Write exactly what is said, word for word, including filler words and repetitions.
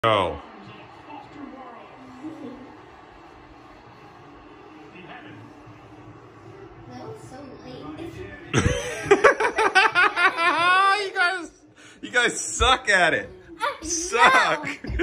Go. That was so late. you guys, you guys suck at it. Suck.